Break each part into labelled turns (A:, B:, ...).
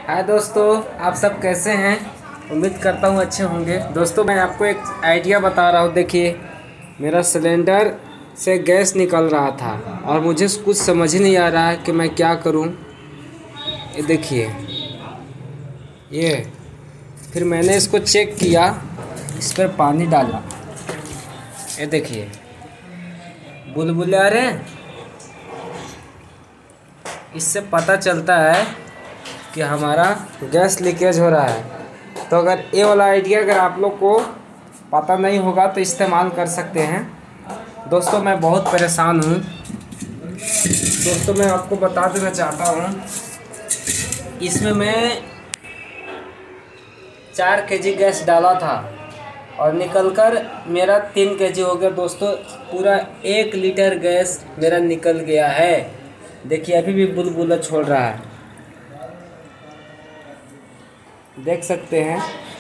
A: हाय दोस्तों, आप सब कैसे हैं। उम्मीद करता हूँ अच्छे होंगे। दोस्तों मैं आपको एक आइडिया बता रहा हूँ। देखिए, मेरा सिलेंडर से गैस निकल रहा था और मुझे कुछ समझ ही नहीं आ रहा है कि मैं क्या करूँ। ये देखिए, ये फिर मैंने इसको चेक किया, इस पर पानी डाला। ये देखिए, बुलबुले आ रहे हैं। इससे पता चलता है कि हमारा गैस लीकेज हो रहा है। तो अगर ये वाला आइडिया अगर आप लोग को पता नहीं होगा तो इस्तेमाल कर सकते हैं। दोस्तों मैं बहुत परेशान हूँ। दोस्तों मैं आपको बता देना चाहता हूँ, इसमें मैं 4 केजी गैस डाला था और निकलकर मेरा 3 केजी हो गया। दोस्तों पूरा 1 लीटर गैस मेरा निकल गया है। देखिए अभी भी बुलबुला छोड़ रहा है, देख सकते हैं।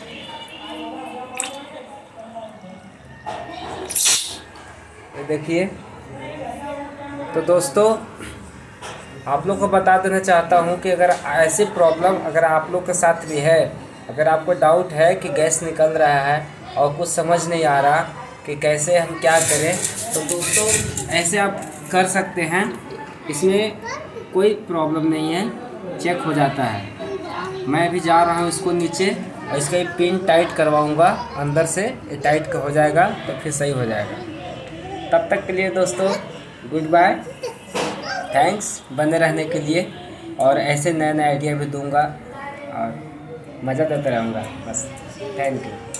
A: ये देखिए। तो दोस्तों आप लोग को बता देना चाहता हूँ कि अगर ऐसी प्रॉब्लम अगर आप लोग के साथ भी है, अगर आपको डाउट है कि गैस निकल रहा है और कुछ समझ नहीं आ रहा कि कैसे हम क्या करें, तो दोस्तों ऐसे आप कर सकते हैं। इसमें कोई प्रॉब्लम नहीं है, चेक हो जाता है। मैं अभी जा रहा हूँ इसको नीचे और इसका एक पिन टाइट करवाऊँगा अंदर से। ये टाइट हो जाएगा तो फिर सही हो जाएगा। तब तक के लिए दोस्तों गुड बाय, थैंक्स बने रहने के लिए। और ऐसे नए नए आइडिया भी दूंगा और मज़ा देता रहूँगा। बस थैंक यू।